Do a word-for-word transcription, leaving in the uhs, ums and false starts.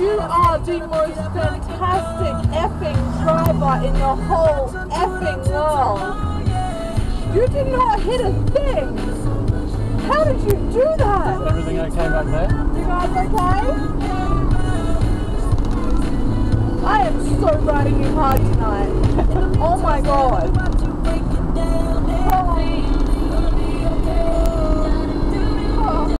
You are the most fantastic effing driver in the whole effing world. You did not hit a thing. How did you do that? Is everything okay back there? You guys okay? I am so riding you hard tonight. Oh my god. Oh.